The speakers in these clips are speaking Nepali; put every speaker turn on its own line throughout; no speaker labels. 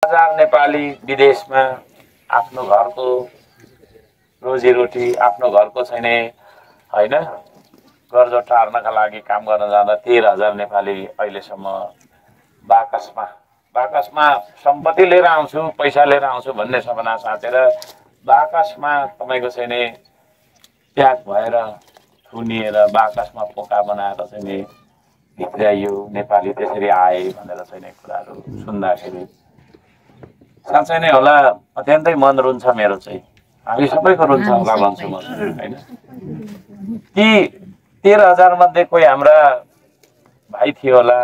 हजार नेपाली विदेशमा आफ्नो घरको रोजीरोटी आफ्नो घरको छैन हैन गर्जो टार्नका लागि काम गर्न जाँदा 13,000 नेपाली अहिलेसम्म बाकसमा सम्पत्ति लिएर आउँछु पैसा लिएर आउँछु भन्ने सपना साचेर बाकसमा तपाईको छैन प्याक भएर थुनिएर बाकसमा पोका बनाएर चाहिँ भित्राइयो नेपाली त्यसरी आए भनेर चाहिँ कुराहरू सुन्दाखेरि साँच्चै नै होला अत्यन्तै मन रुन्छ मेरो चाहिँ हामी सबैको रुन्छ होला भन्छु म हैन ती 13,000 मध्ये कोही हाम्रा भाइ थियो होला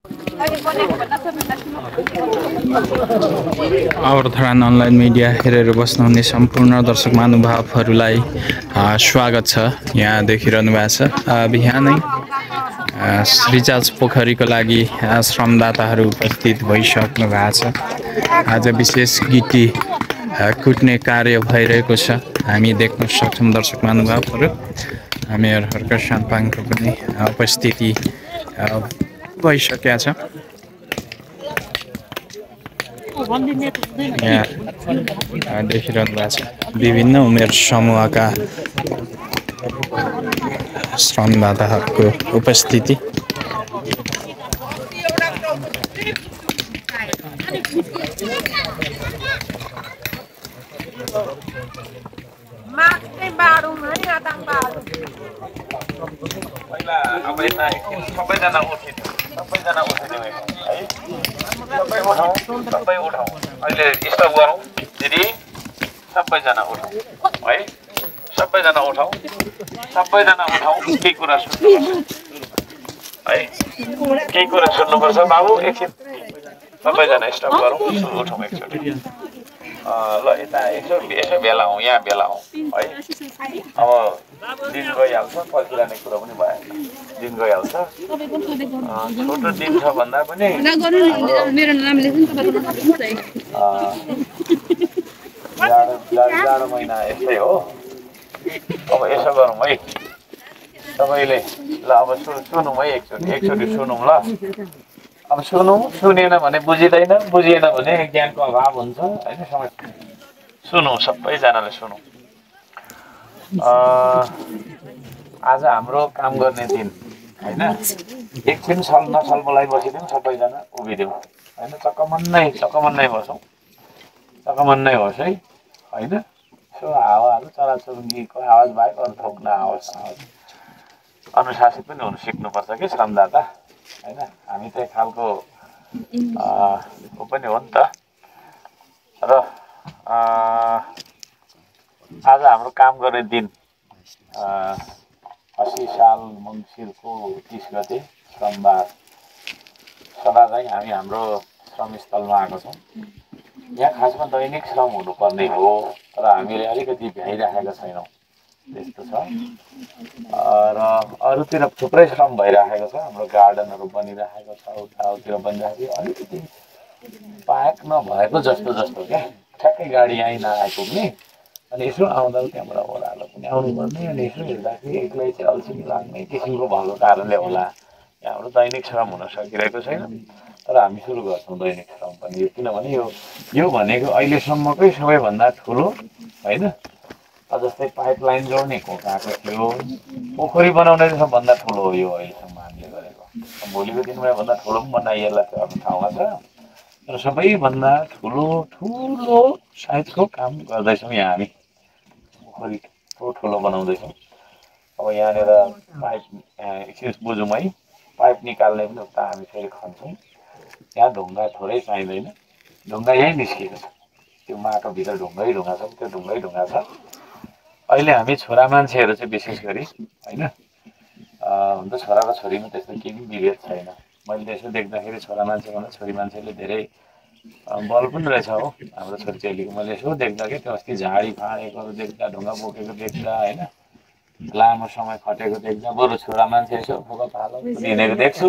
अवधारण अनलाइन मिडिया हेरेर बस्नुहुने सम्पूर्ण दर्शक महानुभावहरूलाई स्वागत छ। यहाँ देखिरहनु भएको छ बिहानै रिचार्ज पोखरीको लागि श्रमदाताहरू उपस्थित भइसक्नु भएको छ। आज विशेष गिटी कुट्ने कार्य भइरहेको छ। हामी देख्न सक्छौँ दर्शक महानुभावहरू हामीहरूको सान्पाङको पनि उपस्थिति भइसकेको छ। यहाँ देखिरहनु भएको छ विभिन्न उमेर समूहका श्रमदाताहरूको उपस्थिति।
सबैजना उठिदिउँ है सबै उठाउँ अहिले स्टप गरौँ दिदी सबैजना उठौँ है सबैजना उठाउँ केही कुरा सुन्नुपर्छ है केही कुरा सुन्नुपर्छ बाबु एकछिन सबैजना स्टप गरौँ उठौँ एकचोटि ल यता यसो भेला हौँ यहाँ भेला हौँ है अब दिन गइहाल्छ पर्खिरहने कुरो पनि भएन दिन गइहाल्छ छोटो दिन छ भन्दा पनि जाडो महिना यस्तै हो। अब यसो गरौँ है तपाईँले ल अब सुनौँ है एकचोटि सुनौँ ल अब सुनेन भने बुझिँदैन बुझिएन भने ज्ञानको अभाव हुन्छ होइन समझ सुनौँ सबैजनाले सुनौँ। आज हाम्रो काम गर्ने दिन हैन एकछिन छलफलै बसिदिउँ सबैजना उभिदिउँ हैन चक्कमन्नै बसौँ चक्कमन्नै होस् है हैन यसो हावाहरू चराचुरुङ्गीको आवाज बाहेक अरू थोक नआओस् अनुशासित पनि हुनु सिक्नुपर्छ कि श्रमदाता हैन हामी त्यही खालको पनि हो नि त र आज हाम्रो काम गर्ने दिन 80 साल मङ्सिरको 30 गते सोमबार सदा चाहिँ हामी हाम्रो श्रमस्थलमा आएको छौँ। यहाँ खासमा दैनिक श्रम हुनुपर्ने हो तर हामीले अलिकति भ्याइराखेका छैनौँ त्यस्तो छ र अरूतिर थुप्रै श्रम भइराखेको छ। हाम्रो गार्डनहरू बनिराखेको छ उताउतिर बनिराखेको अलिकति पाएक नभएको जस्तो क्या ठ्याक्कै गाडी यहीँ नआइपुग्ने अनि यसो आउँदा त्यहाँबाट ओह्रालो पनि आउनुपर्ने अनि यसो हेर्दाखेरि एक्लै चाहिँ अल्छी लाग्ने किसिमको भएको कारणले होला यहाँ हाम्रो दैनिक श्रम हुन सकिरहेको छैन तर हामी सुरु गर्छौँ दैनिक श्रम पनि किनभने यो भनेको अहिलेसम्मकै सबैभन्दा ठुलो होइन जस्तै पाइपलाइन जोड्ने कोकाको थियो पोखरी बनाउने सबभन्दा ठुलो हो यो अहिलेसम्म हामीले गरेको। भोलिको दिनमा भन्दा ठुलो पनि बनाइएला त्यो आफ्नो ठाउँमा छ तर सबैभन्दा ठुलो साइजको काम गर्दैछौँ यहाँ हामी पोखरी ठुलो बनाउँदैछौँ। अब यहाँनिर पाइप एकछिन बुझौँ है पाइप निकाल्ने पनि उता हामी फेरि खन्छौँ। यहाँ ढुङ्गा थोरै चाहिँदैन ढुङ्गा यहीँ निस्किएको छ त्यो माटोभित्र ढुङ्गै ढुङ्गा छ त्यो ढुङ्गै ढुङ्गा छ। अहिले हामी छोरा मान्छेहरू चाहिँ विशेष गरी होइन हुन त छोराको छोरीमा त्यस्तो केही पनि विभेद छैन। मैले यसो देख्दाखेरि छोरा मान्छेभन्दा छोरी मान्छेले धेरै बल पनि रहेछ हो हाम्रो छोरीचेलीको। मैले यसो देख्दा कि त्यो अस्ति झाडी फाँडेकोहरू देख्दा ढुङ्गा बोकेको देख्दा होइन लामो समय खटेको देख्दा बरु छोरा मान्छे यसो फोका फालो कुदिनेको देख्छु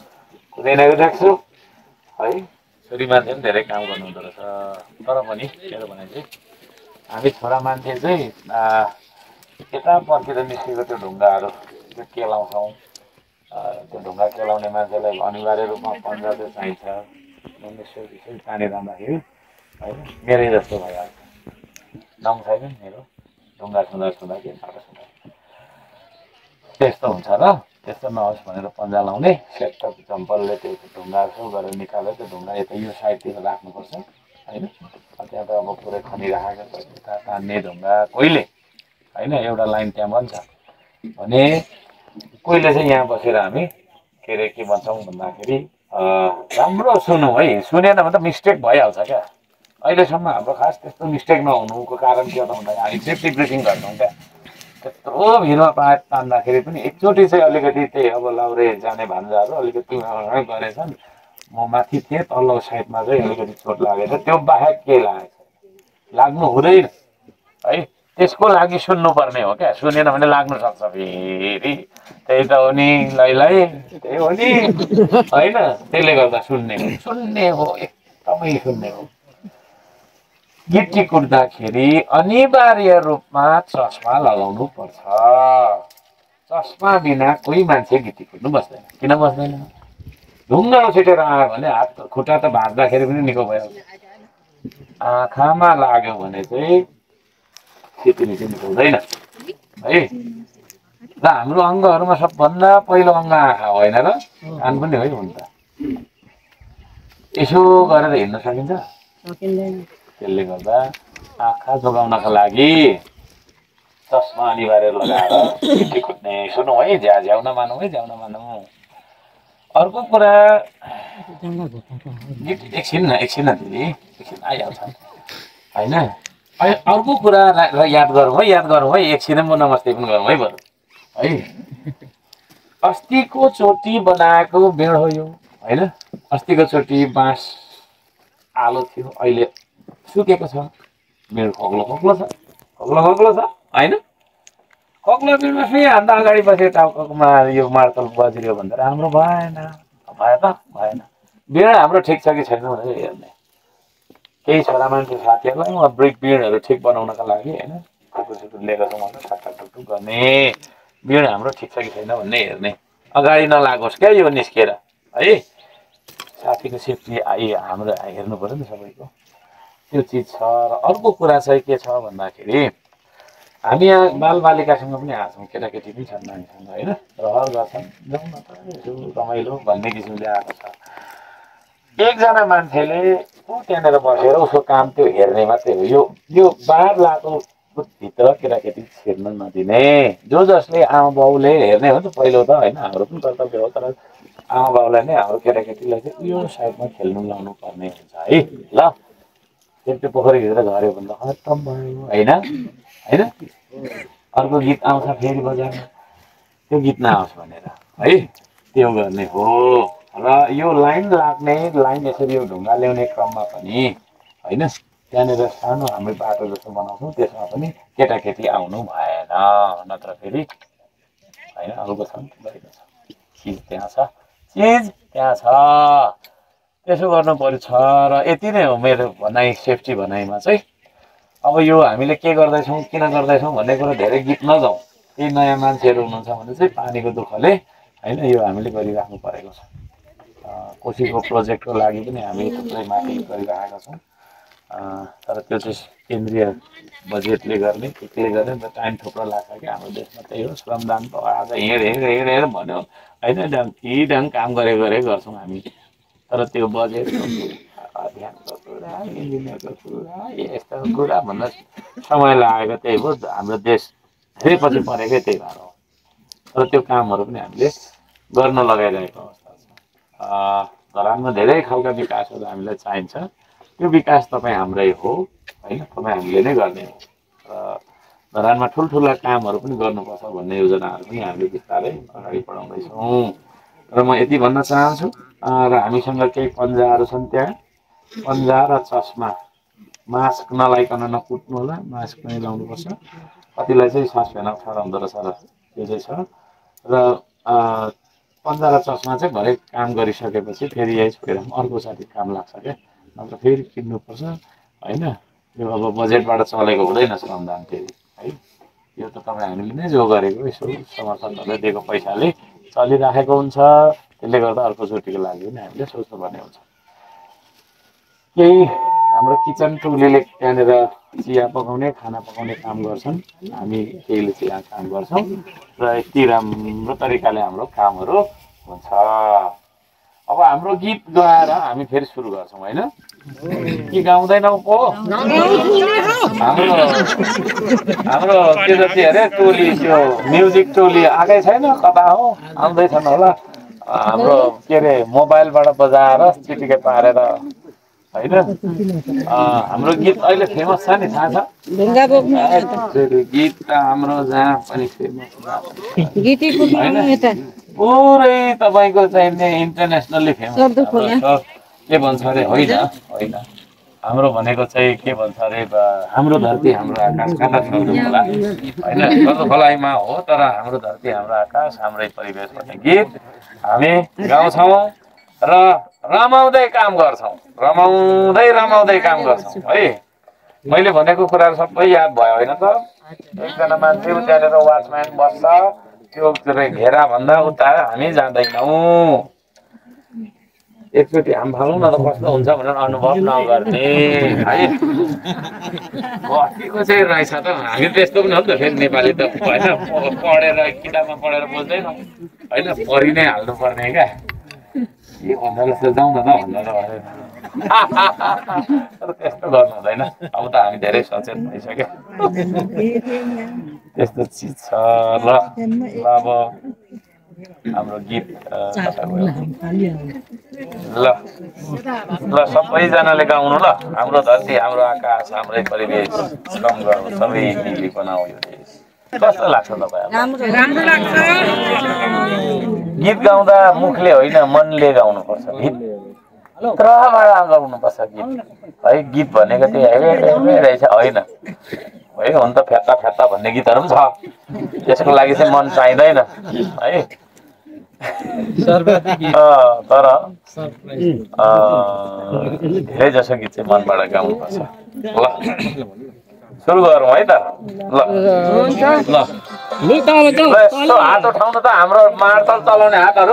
है छोरी मान्छे पनि धेरै काम गर्नुहुँदो रहेछ। तर पनि मेरो भनाइ चाहिँ हामी छोरा मान्छे चाहिँ यता पर्खेर निस्केको त्यो ढुङ्गाहरू त्यो केलाउँछौँ। त्यो ढुङ्गा केलाउने मान्छेलाई अनिवार्य रूपमा पन्जा चाहिँ चाहिन्छ। यसरी तानेर जाँदाखेरि होइन मेरै जस्तो भइहाल्छ नङ छैन नि मेरो ढुङ्गा छुँदा के साह्रो छुँदा त्यस्तो हुन्छ र त्यस्तो नहोस् भनेर पन्जा लाउने सेट चम्पलले त्यो ढुङ्गा यसो गरेर निकालेर त्यो ढुङ्गा यता यो साइडतिर राख्नुपर्छ होइन त्यहाँ त अब पुरै खनिराखेको यता तान्ने ढुङ्गा कोहीले होइन एउटा लाइन त्यहाँ बन्छ भने कोहीले चाहिँ यहाँ बसेर हामी के अरे के भन्छौँ भन्दाखेरि राम्रो सुनौँ है सुनेन भने त मिस्टेक भइहाल्छ क्या अहिलेसम्म हाम्रो खास त्यस्तो मिस्टेक नहुनुको कारण के हो त भन्दाखेरि हामी सेफ्टी ब्रिफिङ गर्छौँ क्या त्यत्रो भिडमा तान्दाखेरि पनि एकचोटि चाहिँ अलिकति त्यही अब लाउरे जाने भान्जाहरू अलिकति गरेछन् म माथि थिएँ तल्लो साइडमा चाहिँ अलिकति चोट लागेछ त्यो बाहेक केही लागेको छैन लाग्नु हुँदैन है त्यसको लागि सुन्नुपर्ने हो क्या सुनेन भने लाग्नु सक्छ फेरि त्यही त हो नि लैलाई त्यही हो नि होइन त्यसले गर्दा सुन्ने हो एकदमै सुन्ने हो गिटी कुट्दाखेरि अनिवार्य रूपमा चस्मा लगाउनु पर्छ चस्मा बिना कोही मान्छे गिटी कुट्नु बस्दैन किन बस्दैन ढुङ्गा उछिटेर आयो भने हात खुट्टा त भाँच्दाखेरि पनि निको भइहाल्छ आँखामा लाग्यो भने चाहिँ सिटिनी चाहिँ निकाउँदैन है र हाम्रो अङ्गहरूमा सबभन्दा पहिलो अङ्ग आँखा होइन र कान पनि है हुन त यसो गरेर हिँड्न सकिन्छ त्यसले गर्दा आँखा जोगाउनका लागि चस्मा अनिवार्य लगाएर गिटी कुट्ने सुनौँ है झ्याउ नमानौँ है झ्याउ नमानौँ अर्को कुरा एकछिन दिदी एकछिन आइहाल्छ होइन अर्को कुरा याद गरौँ है एकछिन म नमस्ते पनि गरौँ है बरु है अस्तिको चोटी बनाएको बेड हो यो होइन अस्तिको चोटी बाँस आलो थियो अहिले सुकेको छ बेड खग्लो छ होइन खग्लो बेडमा फेरि हान्दा अगाडि बसेर टाउकोमा यो मार्तल बज्रियो भने त राम्रो भएन बेड हाम्रो ठिक छ कि छैन भनेर हेर्ने केही छोरा मान्छे साथीहरूलाई म ब्रिक बेडहरू ठिक बनाउनका लागि होइन कुकुर लिएको छौँ भनेर ठुकठुक गर्ने बेड हाम्रो ठिक छ कि छैन भन्ने हेर्ने अगाडि नलागोस् क्या यो निस्केर है साथीको सेफ्टी हाम्रो हेर्नु पऱ्यो नि सबैको त्यो चिज छ र अर्को कुरा चाहिँ के छ भन्दाखेरि हामी यहाँ बालबालिकासँग पनि आएको छौँ केटाकेटी पनि छन् नानीसँग होइन रहर गर्छन् जाउँ न त यसो रमाइलो भन्ने किसिमले आएको छ एकजना मान्छेले त्यहाँनिर बसेर उसको काम त्यो हेर्ने मात्रै हो यो बार लाएको भित्र केटाकेटी छिर्न नदिने जसले आमा बाउले हेर्ने हो नि त पहिलो त होइन हाम्रो पनि कर्तव्य हो तर आमा बाउलाई नै हाम्रो केटाकेटीलाई चाहिँ यो साइडमा खेल्नु लाउनु पर्ने हुन्छ है ल त्यो पोखरीभित्र झऱ्यो भने त खत्तम भयो होइन अर्को गीत आउँछ फेरि बजारमा त्यो गीत नआओस् भनेर है त्यो गर्ने हो र यो लाइन यसरी यो ढुङ्गा ल्याउने क्रममा पनि होइन त्यहाँनिर सानो हामी बाटो जस्तो बनाउँछौँ त्यसमा पनि केटाकेटी आउनु भएन नत्र फेरि होइन अरूको छ चिज त्यहाँ छ त्यसो गर्नु पर्छ र यति नै हो मेरो भनाइ सेफ्टी भनाइमा चाहिँ अब यो हामीले के गर्दैछौँ किन गर्दैछौँ भन्ने कुरो धेरै गीत नजाउँ केही नयाँ मान्छेहरू हुनुहुन्छ भने चाहिँ पानीको दुःखले होइन यो हामीले गरिराख्नु परेको छ कोसीको प्रोजेक्टको लागि पनि हामी थुप्रै माथि गरिरहेका छौँ तर त्यो चाहिँ केन्द्रीय बजेटले गर्ने केले गर्ने टाइम थुप्रो लाग्छ कि हाम्रो देशमा त्यही हो श्रमदान त आज हेर भन्यो होइन ढङ काम गरे गर्छौँ हामी तर त्यो बजेटको अध्ययनको कुरा इन्जिनियरको कुरा यस्तो कुरा भन्न समय लागेको त्यही हो हाम्रो देश धेरै पछि परेकै त्यही भएर हो तर त्यो कामहरू पनि हामीले गर्न लगाइरहेको अवस्था छ धरानमा धेरै खालका विकासहरू हामीलाई चाहिन्छ त्यो विकास तपाईँ हाम्रै हो होइन तपाईँ हामीले नै गर्ने हो र धरानमा ठुल्ठुला कामहरू पनि गर्नुपर्छ भन्ने योजनाहरू पनि हामीले बिस्तारै अगाडि बढाउँदैछौँ र म यति भन्न चाहन्छु र हामीसँग केही पन्जाहरू छन् त्यहाँ पन्जा र चस्मा मास्क नलाइकन नकुट्नु होला मास्क पनि लाउनुपर्छ कतिलाई चाहिँ सास फेर्न अप्ठ्यारो हुँदो रहेछ र त्यो चाहिँ छ र पन्जा र चस्मा चाहिँ भरे काम गरिसकेपछि फेरि यही छोडेर अर्को साथी काम लाग्छ क्या नत्र फेरि किन्नुपर्छ होइन यो अब बजेटबाट चलेको हुँदैन श्रमदान फेरि है यो त तपाईँ हामीले नै जो गरेको यसो समर्थनहरूले दिएको पैसाले चलिराखेको हुन्छ त्यसले गर्दा अर्कोचोटिको लागि पनि हामीले सोच्नुपर्ने हुन्छ केही हाम्रो किचन टोलीले त्यहाँनिर चिया पकाउने खाना पकाउने काम गर्छन् हामी केहीले चिया काम गर्छौँ र यति राम्रो तरिकाले हाम्रो कामहरू हुन्छ अब हाम्रो गीत गाएर हामी फेरि सुरु गर्छौँ होइन कि गाउँदैनौ पो हाम्रो के जति अरे टोली त्यो म्युजिक टोली आएकै छैन कता हो आउँदैछन् होला हाम्रो के अरे मोबाइलबाट बजाएर चिटिके पारेर होइन हाम्रो गीत अहिले फेमस छ नि थाहा छ गीत त हाम्रो जहाँ पनि फेमस पुरै तपाईँको चाहिँ इन्टरनेसनल्ली फेमस के भन्छ अरे होइन होइन हाम्रो भनेको चाहिँ के भन्छ अरे हाम्रो धरती हाम्रो आकाश कता छ होला होइन खोलाइमा हो तर हाम्रो धरती हाम्रो आकाश हाम्रै परिवेश भन्ने गीत हामी गाउँछौँ र रमाउँदै काम गर्छौँ रमाउँदै काम गर्छौँ है मैले भनेको कुराहरू सबै याद भयो होइन त एकजना मान्छे त्यहाँनिर वाचम्यान बस्छ त्यो घेरा भन्दा उता हामी जाँदैनौँ एकचोटि हाम फालौँ न त कस्तो हुन्छ भनेर अनुभव नगर्ने है कतिको चाहिँ रहेछ त हामी त्यस्तो पनि हो नि त फेरि नेपाली त होइन पढेर किताबमा पढेर बुझ्दैनौँ होइन पढि नै हाल्नुपर्ने क्या के भन्दा जस्तो जाउँ न त भन्दा तर त्यस्तो गर्नु हुँदैन अब त हामी धेरै सचेत भइसक्यो त्यस्तो चिज छ ल अब हाम्रो गीत ल सबैजनाले गाउनु ल हाम्रो धरती हाम्रो आकाश हाम्रै परिवेश श्रम गर्नु सबै मिली बनाऊ यो देश कस्तो लाग्छ तपाईँलाई राम्रो लाग्छ गीत गाउँदा मुखले होइन मनले गाउनुपर्छ भित्रबाट गाउनुपर्छ गीत है गीत भनेको त्यो रहेछ होइन है हुन त फ्यात्ता फ्यात्ता भन्ने गीतहरू पनि छ त्यसको लागि चाहिँ मन चाहिँदैन है तर धेरै जसो गीत चाहिँ मनबाट गाउनुपर्छ ल सुरु गरौँ है त ल यसो हात उठाउनु त हाम्रो मार्तल चलाउने हातहरू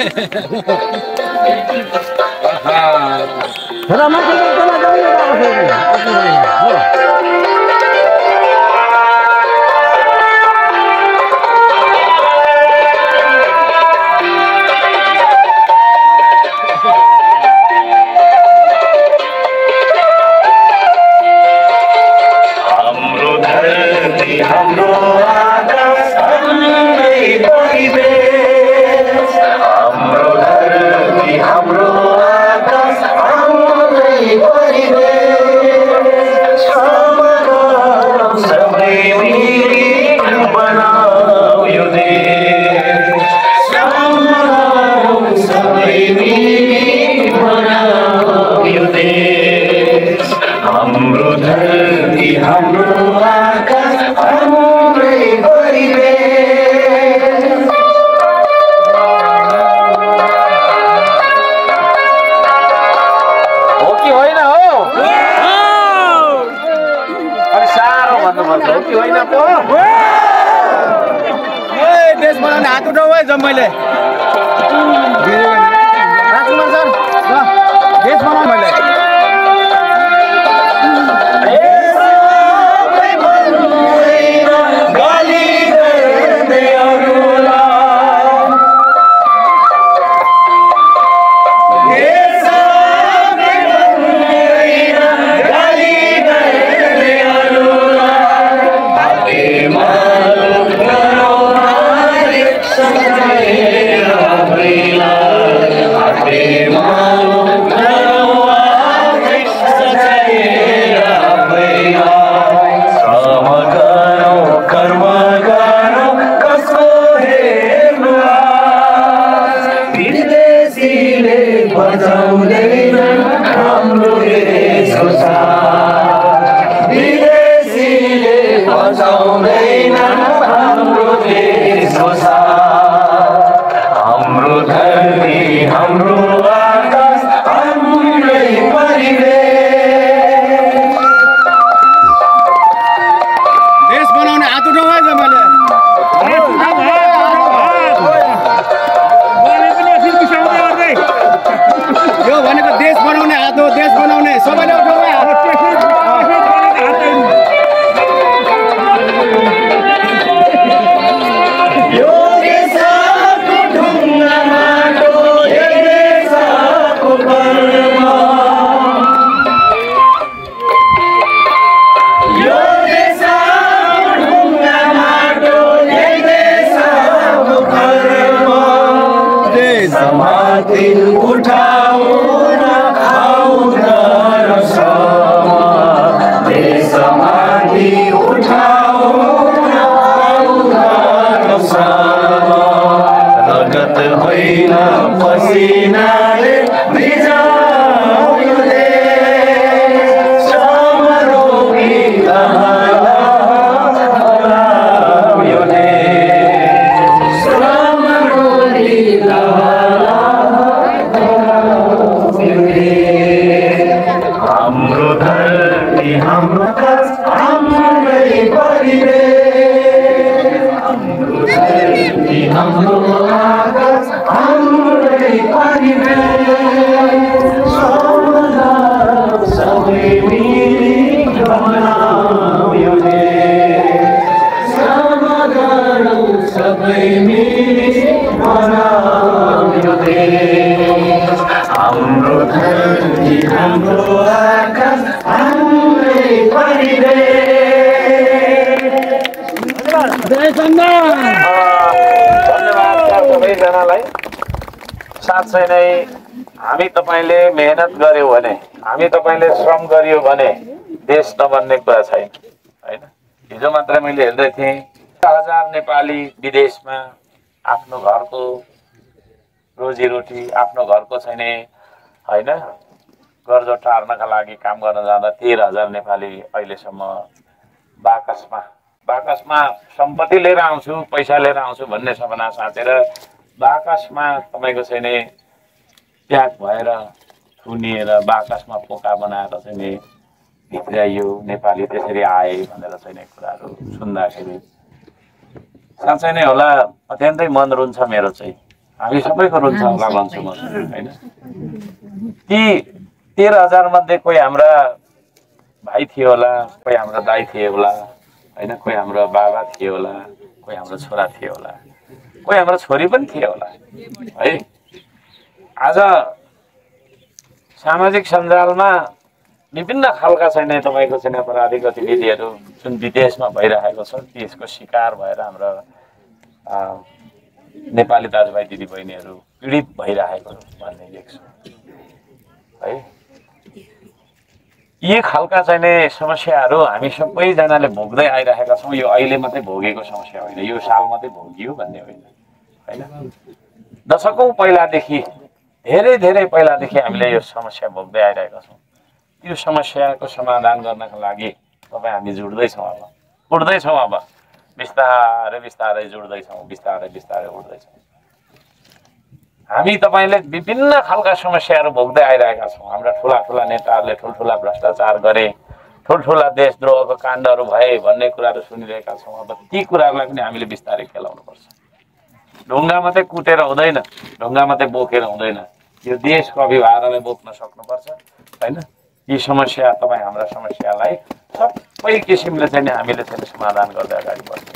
मैले राजकुमार सर देश बनाउँ मैले देश बनाउने सबैले उठाउँ
दिन उठाउन आउन र श्रम देशमाथि उठाउन आउन र श्रम रगत होइन पसिनाले भिजाउ यो देश श्रम रोगी यो देश श्रम रोगी हाम्रो धरती हाम्रो हाम्रै परिवेश हाम्रो धरती हाम्रो आकाश हाम्रै परिवेश सबै मिली बनाऊ यो देश सबै मिली बनाऊ यो देश हाम्रो धरती हाम्रो आकाश हाम्रै परिवेश। धन्यवाद सबैजनालाई। साँच्चै नै हामी तपाईँले मेहनत गर्यो भने, हामी तपाईँले श्रम गरियो भने देश नबन्ने कुरा छैन होइन। हिजो मात्र मैले हेर्दै थिएँ 1000 नेपाली विदेशमा आफ्नो घरको रोजीरोटी, आफ्नो घरको छैन होइन गर्जो टार्नका लागि काम गर्न जाँदा 13,000 नेपाली अहिलेसम्म बाकसमा सम्पत्ति लिएर आउँछु, पैसा लिएर आउँछु भन्ने सपना साँचेर बाकसमा तपाईँको छैन प्याक भएर थुनिएर बाकसमा पोका बनाएर चाहिँ नि भित्राइयो नेपाली त्यसरी आए भनेर चाहिँ कुराहरू सुन्दाखेरि साँच्चै नै होला अत्यन्तै मन रुन्छ मेरो चाहिँ। हामी सबैको रुन्छ होला भन्छु म होइन। ती 13,000 मध्ये कोही हाम्रा भाइ थिए होला, कोही हाम्रो दाइ थिए होला होइन, कोही हाम्रो बाबा थिए होला, कोही हाम्रो छोरा थिए होला, कोही हाम्रो छोरी पनि थिए होला है। आज सामाजिक सञ्जालमा विभिन्न खालका छैन तपाईँको छैन अपराधिक गतिविधिहरू जुन विदेशमा भइरहेको छ त्यसको शिकार भएर हाम्रो नेपाली दाजुभाइ दिदीबहिनीहरू पीडित भइरहेको भन्ने देख्छु है। यी खालका चाहिँ समस्याहरू हामी सबैजनाले भोग्दै आइरहेका छौँ। यो अहिले मात्रै भोगेको समस्या होइन, यो साल मात्रै भोगियो भन्ने होइन होइन। दशकौँ पहिलादेखि धेरै पहिलादेखि हामीले यो समस्या भोग्दै आइरहेका छौँ। यो समस्याको समाधान गर्नका लागि तपाईँ हामी जुट्दैछौँ, अब उठ्दैछौँ, अब बिस्तारै जुट्दैछौँ, बिस्तारै उठ्दैछौँ। हामी तपाईँले विभिन्न खालका समस्याहरू भोग्दै आइरहेका छौँ। हाम्रा ठुला नेताहरूले ठुल्ठुला भ्रष्टाचार गरे, ठुल्ठुला देशद्रोहको काण्डहरू भए भन्ने कुराहरू सुनिरहेका छौँ। अब ती कुराहरूलाई पनि हामीले बिस्तारै खेलाउनुपर्छ। ढुङ्गा मात्रै कुटेर हुँदैन, ढुङ्गा मात्रै बोकेर हुँदैन, यो देशको अभिभावनालाई बोक्न सक्नुपर्छ होइन। यी समस्या तपाईँ हाम्रा समस्यालाई सबै किसिमले चाहिँ हामीले चाहिँ समाधान गर्दै अगाडि बढ्छौँ।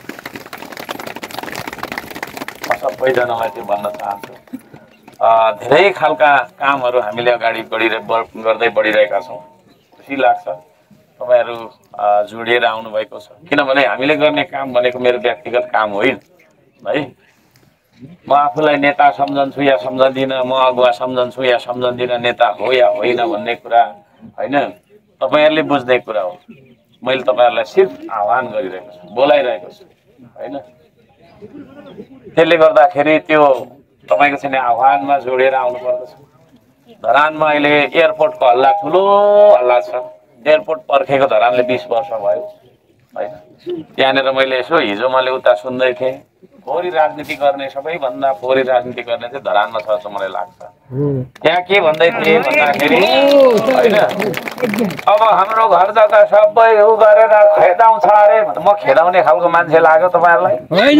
म सबैजनालाई त्यो भन्न चाहन्छु। धेरै खालका कामहरू हामीले अगाडि गर्दै बढिरहेका छौँ। खुसी लाग्छ तपाईँहरू जोडिएर आउनुभएको छ, किनभने हामीले गर्ने काम भनेको मेरो व्यक्तिगत काम होइन है। म आफूलाई नेता सम्झन्छु या सम्झँदिनँ, म अगुवा सम्झन्छु या सम्झँदिनँ, नेता हो या होइन भन्ने कुरा होइन, तपाईँहरूले बुझ्ने कुरा हो। मैले तपाईँहरूलाई सिर्फ आह्वान गरिरहेको छु, बोलाइरहेको छु होइन। त्यसले गर्दाखेरि त्यो तपाईँको चाहिँ आह्वानमा जोडेर आउनु पर्दछ। धरानमा अहिले एयरपोर्टको हल्ला ठुलो हल्ला छ। एयरपोर्ट पर्खेको धरानले 20 वर्ष भयो होइन। त्यहाँनिर मैले यसो हिजो मैले उता सुन्दै थिएँ, फोहोरी राजनीति गर्ने, सबैभन्दा फोहोरी राजनीति गर्ने चाहिँ धरानमा छ जस्तो मलाई लाग्छ। त्यहाँ के भन्दै थिए भन्दाखेरि होइन, अब हाम्रो घर जग्गा सबै उ गरेर खेदाउँछ अरे। म खेदाउने खालको मान्छे लाग्यो तपाईँहरूलाई?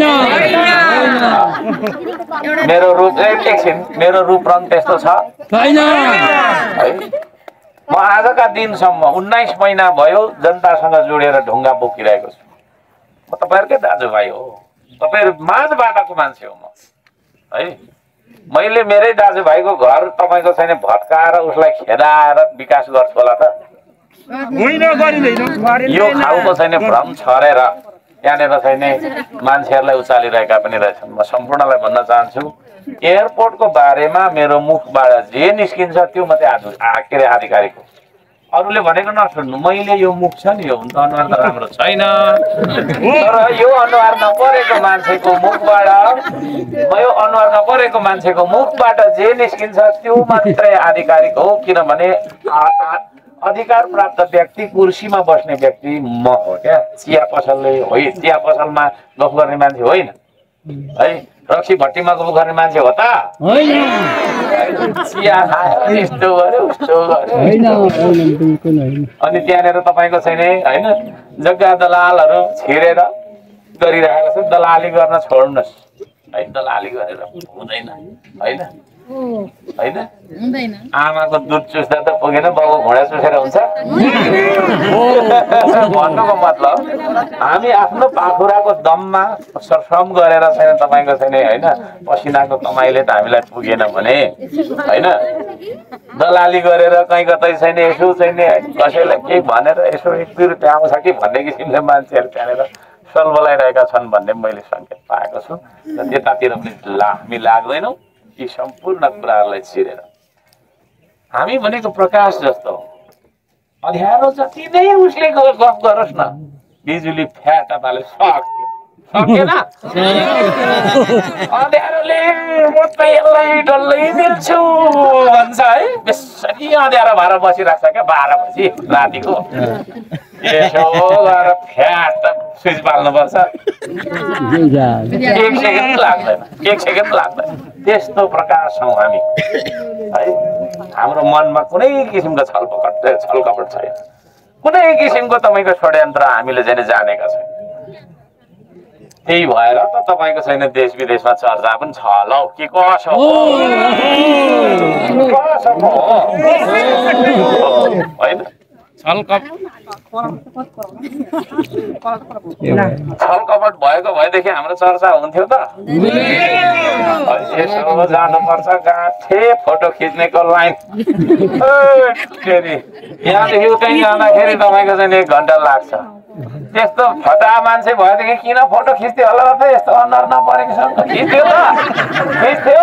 मेरो रूप एकछिन, मेरो रूप रङ त्यस्तो छ होइन। म आजका दिनसम्म 19 महिना भयो जनतासँग जोडेर ढुङ्गा बोकिरहेको छु। म तपाईँहरूकै दाजुभाइ हो, तपाईँहरू माझबाटको मान्छे हो म है। मैले मेरै दाजुभाइको घर तपाईँको छैन भत्काएर उसलाई खेदाएर विकास गर्छु होला त? यो खालको छैन भ्रम छरेर त्यहाँनिर चाहिँ नि मान्छेहरूलाई उचालिरहेका पनि रहेछन्। म सम्पूर्णलाई भन्न चाहन्छु एयरपोर्टको बारेमा मेरो मुखबाट जे निस्किन्छ त्यो मात्रै के अरे आधिकारिक हो। अरूले भनेको नसुन्नु। मैले यो मुख छ नि यो अनुहार त राम्रो छैन, तर यो अनुहार नपरेको मान्छेको मुखबाट यो अनुहार नपरेको मान्छेको मुखबाट जे निस्किन्छ त्यो मात्रै आधिकारिक हो। किनभने अधिकार प्राप्त व्यक्ति कुर्सीमा बस्ने व्यक्ति म हो क्या। चिया पसलले होइन, चिया पसलमा गफ गर्ने मान्छे होइन है। रक्सी भट्टीमा गफ गर्ने मान्छे हो त होइन। चिया खायो यस्तो गर्यो उस्तो गर्यो अनि त्यहाँनिर तपाईँको चाहिँ नि होइन जग्गा दलालहरू छिरेर गरिरहेको छ। दलाली गर्न छोड्नुहोस् है। दलाली गरेर हुँदैन होइन होइन। आमाको दुध चुस्दा त पुगेन, बाउको घोडा चुसेर हुन्छ भन्नुको मतलब हामी आफ्नो पाखुराको दममा श्रम गरेर छैन तपाईँको छैन होइन पसिनाको कमाइले त हामीलाई पुगेन भने होइन दलाली गरेर कहीँ कतै छैन यसो छैन कसैलाई केही भनेर यसो 1-2 रुपियाँ आउँछ कि भन्ने किसिमले मान्छेहरू त्यहाँनिर सलबलाइरहेका छन् भन्ने मैले सङ्केत पाएको छु। र त्यतातिर पनि हामी लाग्दैनौँ यी सम्पूर्ण कुराहरूलाई छिरेर। हामी भनेको प्रकाश जस्तो अँध्यारो जति नै उसले गफ गरोस् न बिजुली फ्याट पाले सकेन अँध्यारोले म त यसलाई डल्लै दिन्छु भन्छ है। बेसरी अँध्यारो भएर बसिरहेको छ क्या 12 बजी रातिको। यसो गरेर फ्याट स्विच बाल्नुपर्छ 1 सेकेन्ड लाग्दैन 1 सेकेन्ड लाग्दैन। त्यस्तो प्रकाश छौँ हामी है। हाम्रो मनमा कुनै किसिमको छलकपट छैन, कुनै किसिमको तपाईँको षड्यन्त्र हामीले चाहिँ जानेका छैन। त्यही भएर त तपाईँको छैन देश विदेशमा चर्चा पनि छ ल के कसो होइन। छलकपट भएको भएदेखि हाम्रो चर्चा हुन्थ्यो त। यसो जानुपर्छ गाँठे फोटो खिच्नेको लाइन यहाँदेखि उतै जाँदाखेरि तपाईँको चाहिँ 1 घन्टा लाग्छ। त्यस्तो फटा मान्छे भएदेखि किन फोटो खिच्थ्यो होला त? यस्तो अनुहार नपरेको छ खिच्थ्यो त खिच्थ्यो।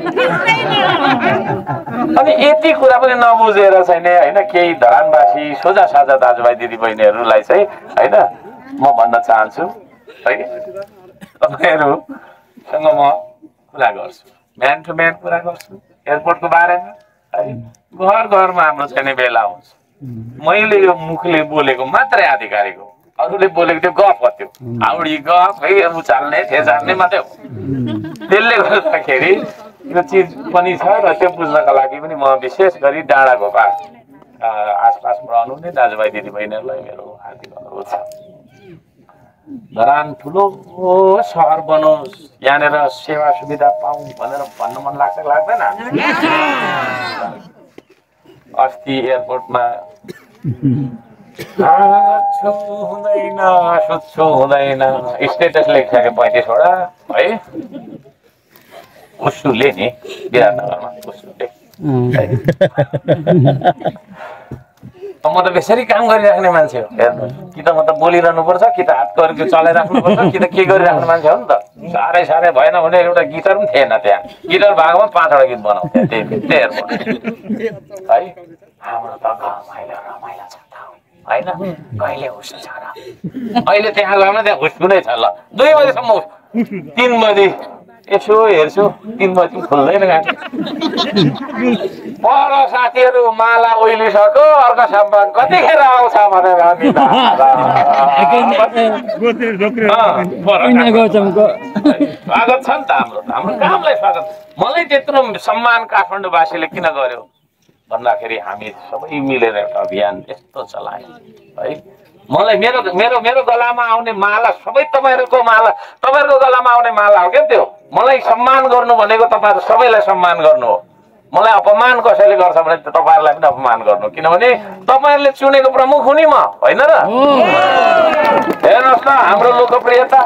अनि यति कुरा पनि नबुझेर छैन होइन केही धरानवासी सोझा साझा दाजुभाइ दिदीबहिनीहरूलाई चाहिँ होइन म भन्न चाहन्छु है तपाईँहरूसँग म कुरा गर्छु, म्यान टु म्यान कुरा गर्छु एयरपोर्टको बारेमा है। घर घरमा हाम्रो छैन बेला हुन्छ। मैले यो मुखले बोलेको मात्रै आधिकारिक हो, अरूले बोलेको त्यो गफ हो, त्यो हाउडी गफ है उचाल्ने थेचाल्ने मात्रै हो। त्यसले गर्दाखेरि यो चिज पनि छ र त्यो बुझ्नका लागि पनि म विशेष गरी डाँडाघोपा आसपासमा रहनुहुने दाजुभाइ दिदीबहिनीहरूलाई मेरो हार्दिक अनुरोध छ। धरान ठुलो सहर बनोस्, यहाँनिर सेवा सुविधा पाऊँ भनेर भन्न मन लाग्छ लाग्दैन? अस्ति एयरपोर्टमा हुँदैन सुत्छु हुँदैन स्टेटस लेखिसक्यो 35 वटा है। उसुले नि विराटनगरमा उसुले म त बेसरी काम गरिराख्ने मान्छे हो। हेर्नुहोस् कि त म त बोलिरहनु पर्छ कि त हात गरेर चलाइराख्नुपर्छ कि त के गरिराख्ने मान्छे हो नि त। साह्रै भएन भने एउटा गिटार पनि थिएन त्यहाँ। गिटार भागमा 5 वटा गीत बनाउँथ्यो त्यही एयरपोर्ट है। हाम्रो त रमाइलो छ होइन कहिले हुस छ र? अहिले त्यहाँ गयो भने त्यहाँ हुस्कु नै छ ल 2 बजीसम्म 3 बजी यसो हेर्छु 3 बजी खुल्दैन गाडी। पर साथीहरू माला ओइलिसक्यो अर्को सम्मान कतिखेर आउँछ भनेर स्वागत छ नि त हाम्रो कामलाई स्वागत। मलाई त्यत्रो सम्मान काठमाडौँवासीले किन गर्यो भन्दाखेरि हामी सबै मिलेर एउटा अभियान यस्तो चलायौँ है। मलाई मेरो मेरो मेरो गलामा आउने माला सबै तपाईँहरूको गलामा आउने माला हो क्या त्यो। मलाई सम्मान गर्नु भनेको तपाईँहरू सबैलाई सम्मान गर्नु हो। मलाई अपमान कसैले गर्छ भने तपाईँहरूलाई पनि अपमान गर्नु, किनभने तपाईँहरूले चुनेको प्रमुख हुँ नि म होइन र? हेर्नुहोस् न हाम्रो लोकप्रियता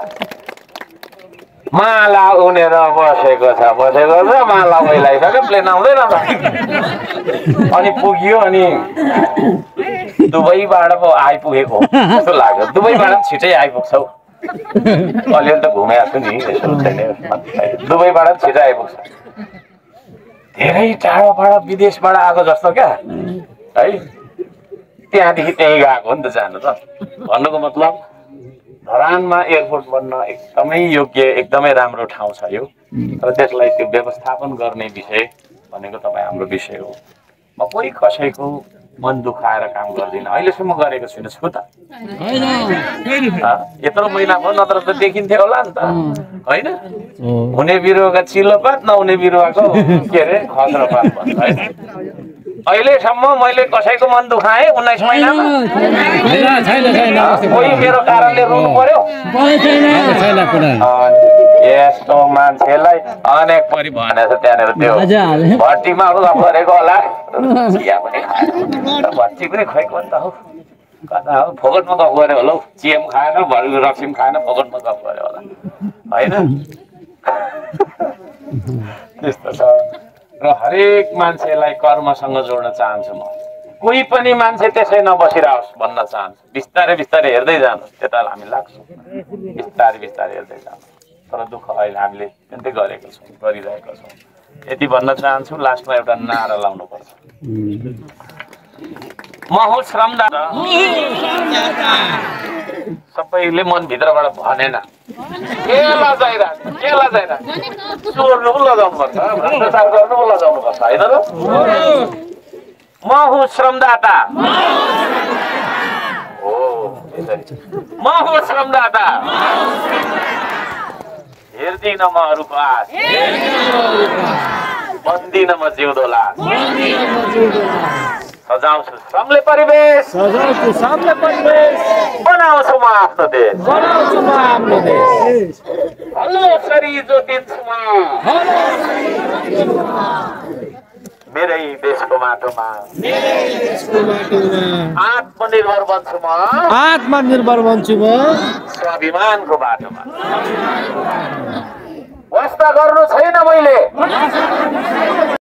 माला उनेर बसेको छ माला ओइलाइसक्यो प्लेन आउँदैन त। अनि पुग्यो अनि दुबईबाट पो आइपुगेको जस्तो लाग्यो। दुबईबाट पनि छिटै आइपुग्छौ अलिअलि त घुमेको छु नि यसो छैन दुबईबाट छिटो आइपुग्छ धेरै टाढोबाट विदेशबाट आएको जस्तो क्या है त्यहाँदेखि त्यहीँ गएको हो नि त जानु त भन्नुको मतलब धरानमा एयरपोर्ट बन्न एकदमै योग्य एकदमै राम्रो ठाउँ छ यो तर त्यसलाई त्यो व्यवस्थापन गर्ने विषय भनेको तपाईँ हाम्रो विषय हो म कोही कसैको मन दुखाएर काम गर्दिनँ अहिलेसम्म गरेको छुइनँ छु त यत्रो महिना भयो नत्र त देखिन्थ्यो होला नि त होइन हुने बिरुवाको चिल्लोपात नहुने बिरुवाको के अरे खस्रोपात भन्छ होइन अहिलेसम्म मैले कसैको मन दुखाएँ 19 महिनामा कोही मेरो कारणले रुनु पर्यो यस्तो मान्छेलाई अनेक परि भनेछ त्यहाँनिर त्यो भट्टीमा गफ गरेको होला चिया पनि खाएर भट्टी पनि खोइको नि त हौ कता हो फोकटमा गफ गऱ्यो होला हौ चिया पनि खाएन रक्सी पनि खाएन फोकटमा गफ गऱ्यो होला होइन त्यस्तो छ र हरेक मान्छेलाई कर्मसँग जोड्न चाहन्छु म कोही पनि मान्छे त्यसै नबसिरहोस् भन्न चाहन्छु बिस्तारै बिस्तारै हेर्दै जानुहोस् त्यता हामी लाग्छौँ बिस्तारै बिस्तारै हेर्दै जानुहोस् तर दुःख अहिले हामीले त्यन्तै गरेको छौँ गरिरहेका छौँ यति भन्न चाहन्छु लास्टमा एउटा नारा लाउनुपर्छ म हो श्रमदाता सबैले मनभित्रबाट भनेन केलाई चाहिरहेको चोर्नु पनि लगाउनुपर्छ भ्रष्टाचार गर्नु पनि लगाउनुपर्छ होइन र म हो श्रमदाता हो म हो श्रमदाता हेर्दिन म अरूको आश बन्दिन म जिउँदो लास सजाउँछु श्रमले परिवेश बनाउँछु म आफ्नो देश हलो सरी जो दिन्छु म मेरै देशको माटोमा आत्मनिर्भर बन्छु म स्वाभिमानको बाटोमा वास्ता गर्नु छैन मैले